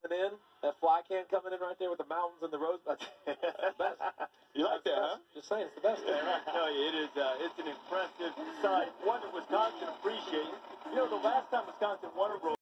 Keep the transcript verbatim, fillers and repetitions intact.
in, that fly can coming in right there with the mountains and the rosebuds. That's the best. You like that, huh? Just saying, it's the best. Man, I tell you, it is, uh, it's an impressive sight. One that Wisconsin appreciates. You know, the last time Wisconsin won a road